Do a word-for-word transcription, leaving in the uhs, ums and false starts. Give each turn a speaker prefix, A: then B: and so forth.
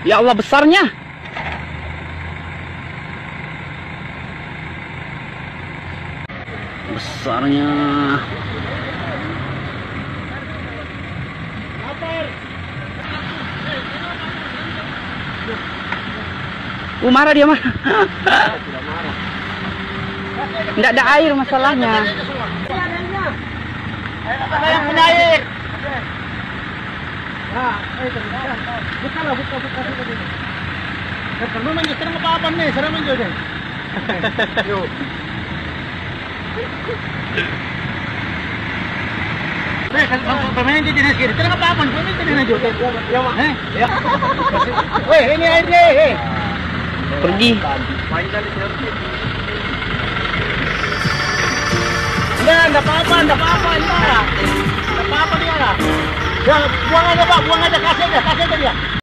A: Ya Allah, besarnya. Besarnya. Uh, marah dia mah. Tidak ada air masalahnya.
B: Yang punya air. Nah, buka lah, buka, buka, buka, buka. Karena manjat, serang apa-apa nih, serang manjat deh. Yuk. Eh, kalau bermain di jenis kiri, serang apa-apa, bermain di jenis juga. Eh, ya. Weh, ini air deh.
A: Pergi.
B: Enggak, enggak apa-apa, enggak apa-apa, enggak. Enggak apa-apa dia lah. Ya, buang aja Pak, buang aja, kasih aja, kasih aja dia.